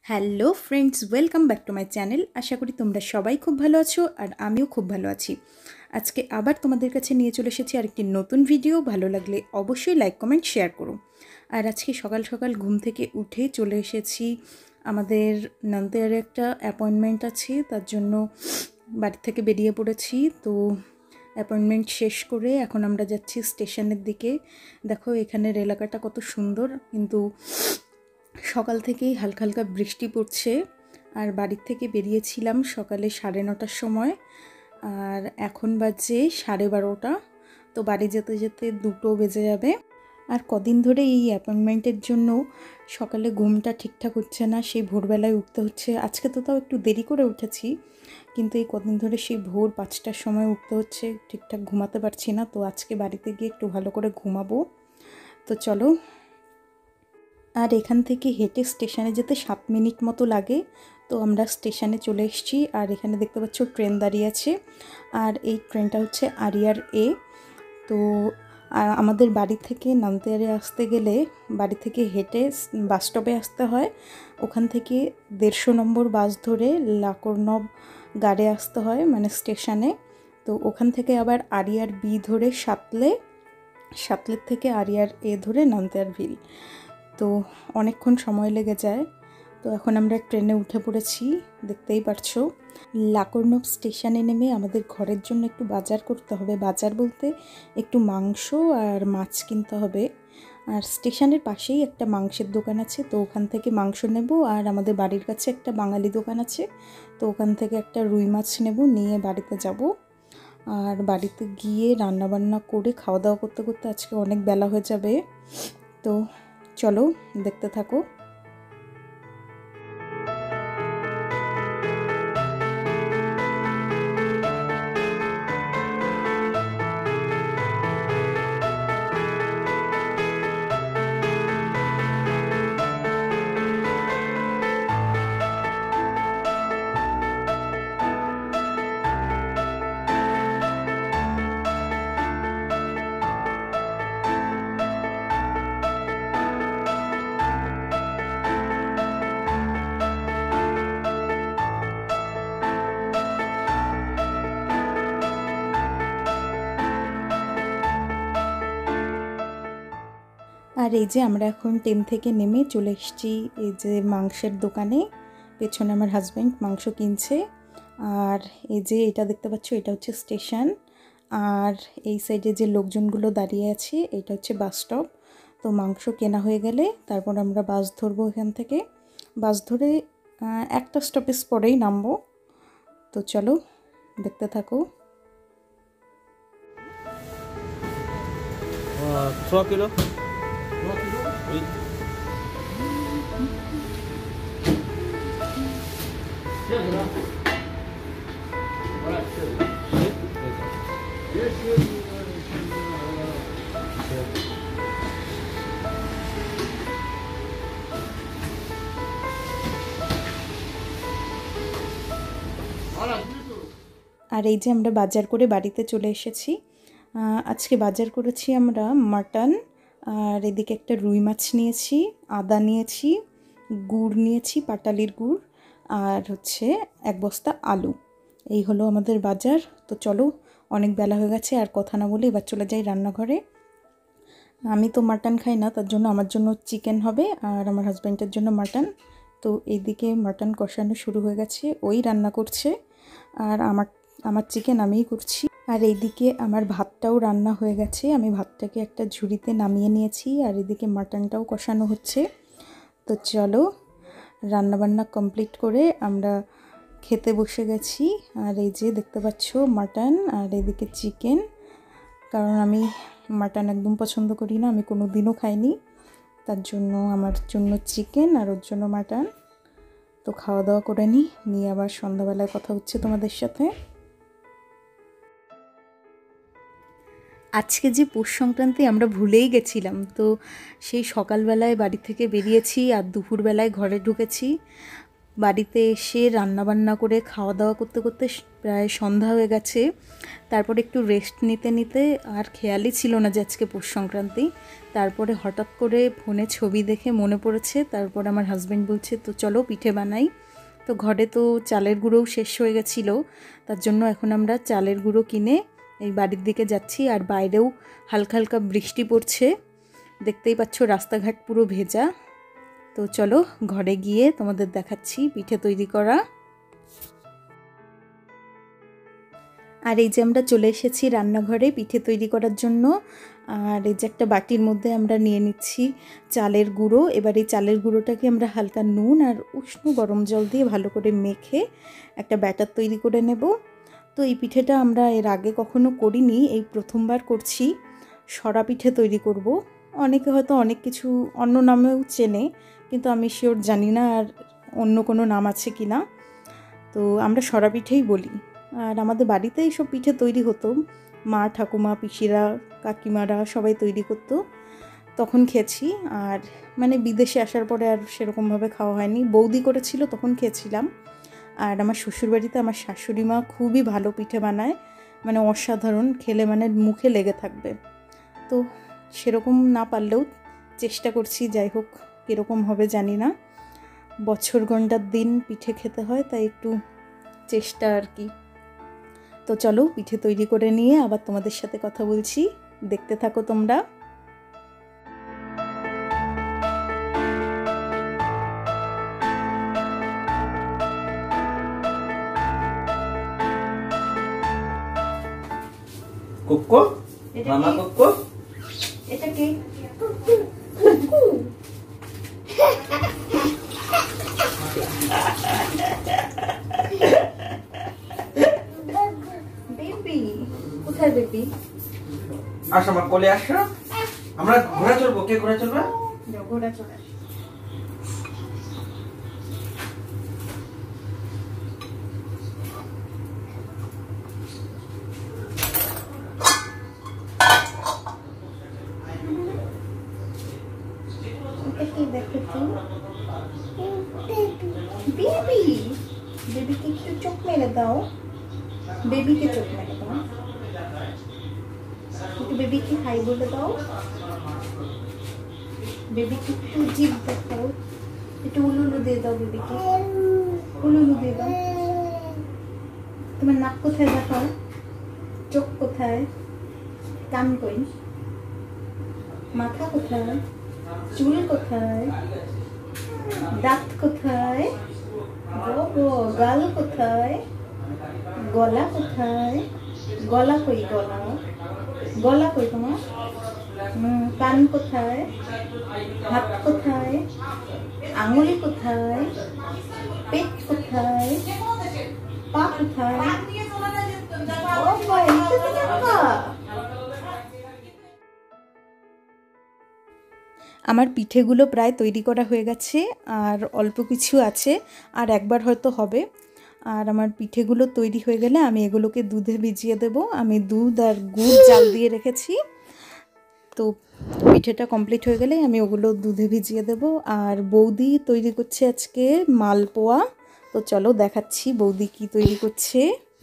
Hello friends, welcome back to my channel. আশা করি তোমরা সবাই খুব ভালো আছো আর আমিও খুব ভালো আছি। আজকে আবার তোমাদের কাছে নিয়ে চলে এসেছি আরেকটি নতুন ভিডিও। ভালো লাগলে অবশ্যই লাইক কমেন্ট শেয়ার করো। আর আজকে সকাল সকাল ঘুম থেকে উঠে চলে এসেছি, আমাদের নন্দেয়ারে একটা অ্যাপয়েন্টমেন্ট আছে, তার জন্য বাড়ি থেকে বেরিয়ে পড়েছি। তো অ্যাপয়েন্টমেন্ট শেষ করে এখন আমরা যাচ্ছি স্টেশনের দিকে। দেখো এখানের এলাকাটা কত সুন্দর, কিন্তু সকাল থেকেই হালকা হালকা বৃষ্টি পড়ছে। আর বাড়ির থেকে বেরিয়েছিলাম সকালে 9:30টার সময়, আর এখন বাজে 12:30। তো বাড়ি যেতে যেতে 2টো বেজে যাবে। আর কদিন ধরে এই অ্যাপয়েন্টমেন্টের জন্য সকালে ঘুমটা ঠিকঠাক হচ্ছে না, সেই ভোরবেলায় উঠতে হচ্ছে। আজকে তো তাও একটু দেরি করে উঠেছি, কিন্তু এই কদিন ধরে সেই ভোর 5টার সময় উঠতে হচ্ছে, ঠিকঠাক ঘুমাতে পারছি না। তো আজকে বাড়িতে গিয়ে একটু ভালো করে ঘুমাবো। তো চলো। আর এখান থেকে হেঁটে স্টেশনে যেতে 7 মিনিট মতো লাগে। তো আমরা স্টেশনে চলে এসেছি, আর এখানে দেখতে পাচ্ছ ট্রেন দাঁড়িয়ে আছে। আর এই ট্রেনটা হচ্ছে আরিয়ার এ। তো আমাদের বাড়ি থেকে নামতেয়ারে আসতে গেলে বাড়ি থেকে হেঁটে বাস স্টপে আসতে হয়। ওখান থেকে 150 নম্বর বাস ধরে লাকরনব গাড়ে আসতে হয়, মানে স্টেশনে। তো ওখান থেকে আবার আরিয়ার বি ধরে সাতলের থেকে আরিয়ার এ ধরে নামতেয়ার ভিল। তো অনেকক্ষণ সময় লেগে যায়। তো এখন আমরা ট্রেনে উঠে পড়েছি, দেখতেই পারছো। লাকরনব স্টেশনে নেমে আমাদের ঘরের জন্য একটু বাজার করতে হবে। বাজার বলতে একটু মাংস আর মাছ কিনতে হবে। আর স্টেশনের পাশেই একটা মাংসের দোকান আছে, তো ওখান থেকে মাংস নেব। আর আমাদের বাড়ির কাছে একটা বাঙালি দোকান আছে, তো ওখান থেকে একটা রুই মাছ নেব, নিয়ে বাড়িতে যাব। আর বাড়িতে গিয়ে রান্নাবান্না করে খাওয়া দাওয়া করতে করতে আজকে অনেক বেলা হয়ে যাবে। তো চলো, দেখতে থাকো। আর এই যে আমরা এখন ট্রেন থেকে নেমে চলে এসেছি এই যে মাংসের দোকানে। পেছনে আমার হাজব্যান্ড মাংস কিনছে। আর এই যে এটা দেখতে পাচ্ছ, এটা হচ্ছে স্টেশন। আর এই সাইডে যে লোকজনগুলো দাঁড়িয়ে আছে, এটা হচ্ছে বাস স্টপ। তো মাংস কেনা হয়ে গেলে তারপর আমরা বাস ধরবো। এখান থেকে বাস ধরে একটা স্টপেজ পরেই নামবো। তো চলো, দেখতে থাকো। 3 kilos. Oui. আর এই যে আমরা বাজার করে বাড়িতে চলে এসেছি। আজকে বাজার করেছি আমরা মাটন, আর এদিকে একটা রুই মাছ নিয়েছি, আদা নিয়েছি, গুড় নিয়েছি, পাটালির গুড়, আর হচ্ছে 1 বস্তা আলু। এই হলো আমাদের বাজার। তো চলো, অনেক বেলা হয়ে গেছে, আর কথা না বলে এবার চলে যাই রান্নাঘরে। আমি তো মাটন খাই না, তার জন্য আমার জন্য চিকেন হবে, আর আমার হাজব্যান্ডের জন্য মাটন। তো এইদিকে মাটন কষানো শুরু হয়ে গেছে, ওই রান্না করছে। আর আমার চিকেন আমিই করছি। আর এইদিকে আমার ভাতটাও রান্না হয়ে গেছে, আমি ভাতটাকে একটা ঝুড়িতে নামিয়ে নিয়েছি। আর এদিকে মাটনটাও কষানো হচ্ছে। তো চলো, রান্নাবান্না কমপ্লিট করে আমরা খেতে বসে গেছি। আর এই যে দেখতে পাচ্ছ মাটন, আর এদিকে চিকেন। কারণ আমি মাটন একদম পছন্দ করি না, আমি কোনো দিনও খাইনি, তার জন্য আমার জন্য চিকেন আর ওর জন্য মাটন। তো খাওয়া দাওয়া করে নিয়ে আবার সন্ধ্যাবেলায় কথা হচ্ছে তোমাদের সাথে। আজকে যে পৌষ সংক্রান্তি আমরা ভুলেই গেছিলাম। তো সেই সকালবেলায় বাড়ি থেকে বেরিয়েছি আর দুপুরবেলায় ঘরে ঢুকেছি। বাড়িতে এসে রান্নাবান্না করে খাওয়া দাওয়া করতে করতে প্রায় সন্ধ্যা হয়ে গেছে। তারপর একটু রেস্ট নিতে নিতে আর খেয়ালই ছিল না যে আজকে পৌষ সংক্রান্তি। তারপরে হঠাৎ করে ফোনে ছবি দেখে মনে পড়েছে। তারপর আমার হাজব্যান্ড বলছে তো চলো পিঠে বানাই। তো ঘরে তো চালের গুঁড়োও শেষ হয়ে গেছিলো, তার জন্য এখন আমরা চালের গুঁড়ো কিনে এই বাড়ির দিকে যাচ্ছি। আর বাইরেও হালকা হালকা বৃষ্টি পড়ছে, দেখতেই পাচ্ছ রাস্তাঘাট পুরো ভেজা। তো চলো ঘরে গিয়ে তোমাদের দেখাচ্ছি পিঠে তৈরি করা। আর এই যে আমরা চলে এসেছি রান্নাঘরে পিঠে তৈরি করার জন্য। আর এই যে একটা বাটির মধ্যে আমরা নিয়ে নিচ্ছি চালের গুঁড়ো। এবার এই চালের গুঁড়োটাকে আমরা হালকা নুন আর উষ্ণ গরম জল দিয়ে ভালো করে মেখে একটা ব্যাটার তৈরি করে নেব। তো এই পিঠেটা আমরা এর আগে কখনো করিনি, এই প্রথমবার করছি। সরা পিঠে তৈরি করব। অনেকে হয়তো অনেক কিছু অন্য নামেও চেনে, কিন্তু আমি শিওর জানি না আর অন্য কোনো নাম আছে কি না। তো আমরা সরা পিঠেই বলি। আর আমাদের বাড়িতে এইসব পিঠে তৈরি হতো, মা ঠাকুমা পিসিরা কাকিমারা সবাই তৈরি করতো, তখন খেয়েছি। আর মানে বিদেশে আসার পরে আর সেরকমভাবে খাওয়া হয়নি। বৌদি করেছিল তখন খেয়েছিলাম। আর আমার শ্বশুরবাড়িতে আমার শাশুড়ি মা খুবই ভালো পিঠে বানায়, মানে অসাধারণ, খেলে মানে মুখে লেগে থাকবে। তো সেরকম না পারলেও চেষ্টা করছি, যাই হোক কীরকম হবে জানি না। বছর গন্ডার দিন পিঠে খেতে হয়, তাই একটু চেষ্টা আর কি। তো চলো পিঠে তৈরি করে নিয়ে আবার তোমাদের সাথে কথা বলছি, দেখতে থাকো তোমরা। কোকো মামা কোকো, এটা কি? বেবি কোথায়? বেবি আসো আমার কোলে আসো, আমরা ঘোড়া চড়বো। কে ঘোড়া চড়বে? ঘোড়া চড়া। দেখো তো বেবি, বেবিকে একটু চোখ মেরে দাও, বেবিকে চোখ মেরে দাও, একটু বেবিকে হাই বলে দাও, বেবিকে একটু জিভ দেখাও, একটু উলুলু দিয়ে দাও, বেবিকে উলুলু দিয়ে দাও। তোমার নাক কোথায় দেখাও, চোখ কোথায়, কান কই, মাথা কোথায়, চুল কোথায়, দাঁত কোথায়, গাল কোথায়, গলা কোথায়, গলা কই, গলা গলা কই তোমার, কান কোথায়, হাত কোথায়, আঙুল কোথায়, পেট কোথায়, পা কোথায়। আমার পিঠেগুলো প্রায় তৈরি করা হয়ে গেছে, আর অল্প কিছু আছে, আর একবার হয়তো হবে। আর আমার পিঠেগুলো তৈরি হয়ে গেলে আমি এগুলোকে দুধে ভিজিয়ে দেব। আমি দুধ আর গুড় জাল দিয়ে রেখেছি। তো পিঠেটা কমপ্লিট হয়ে গেলে আমি ওগুলো দুধে ভিজিয়ে দেব। আর বৌদি তৈরি করছে আজকে মালপোয়া। তো চলো দেখাচ্ছি বৌদি কি তৈরি করছে।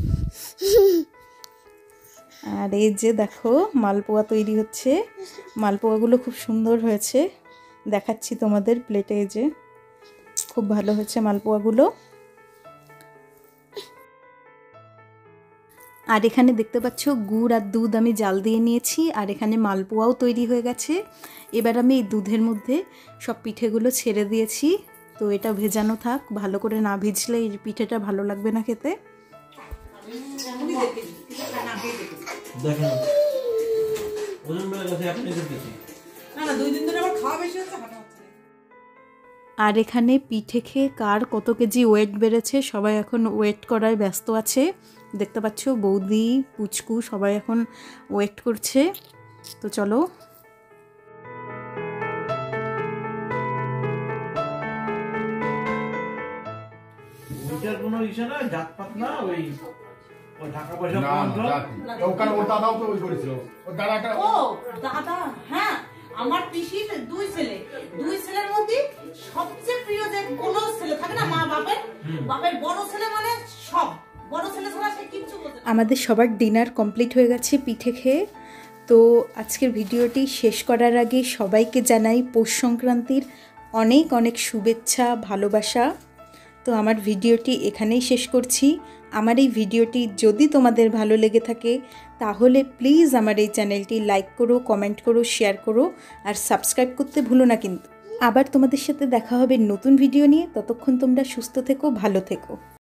আর এই যে দেখো মালপোয়া তৈরি হচ্ছে। মালপোয়াগুলো খুব সুন্দর হয়েছে, দেখাচ্ছি তোমাদের প্লেটে। এই যে খুব ভালো হয়েছে মালপোয়াগুলো। আর এখানে দেখতে পাচ্ছ গুড় আর দুধ আমি জাল দিয়ে নিয়েছি, আর এখানে মালপোয়াও তৈরি হয়ে গেছে। এবার আমি এই দুধের মধ্যে সব পিঠেগুলো ছেড়ে দিয়েছি। তো এটা ভেজানো থাক, ভালো করে না ভিজলে এই পিঠেটা ভালো লাগবে না খেতে। আর এখানে পিঠে খেয়ে কার কত কেজি ওয়েট বেড়েছে সবাই এখন ওয়েট করায় ব্যস্ত আছে। দেখতে পাচ্ছ বৌদি পুচকু সবাই এখন ওয়েট করছে। তো চলো কোনো ইসে না, জাতপাত না, ওই টাকা পয়সা ওখানে ওর দাদাও তো ওই করেছিল। ওর দাদাটা ও দাদা, হ্যাঁ আমার পিসির দুই ছেলে, দুই ছেলের মধ্যে সবচেয়ে প্রিয় যে কোনো ছেলে থাকে না, মা বাবা বাপের বাপের বড় ছেলে মানে সব বড় ছেলে ছাড়া সে কিচ্ছু বোঝে না। আমাদের সবার ডিনার কমপ্লিট হয়ে গেছে পিঠে খেয়ে। তো আজকের ভিডিওটি শেষ করার আগে সবাইকে জানাই পৌষ সংক্রান্তির অনেক অনেক শুভেচ্ছা, ভালোবাসা। তো আমার ভিডিওটি এখানেই শেষ করছি। আমার এই ভিডিওটি যদি তোমাদের ভালো লেগে থাকে তাহলে প্লিজ আমার এই চ্যানেলটি লাইক করো, কমেন্ট করো, শেয়ার করো আর সাবস্ক্রাইব করতে ভুলো না কিন্তু। আবার তোমাদের সাথে দেখা হবে নতুন ভিডিও নিয়ে। ততক্ষণ তোমরা সুস্থ থেকো, ভালো থেকো।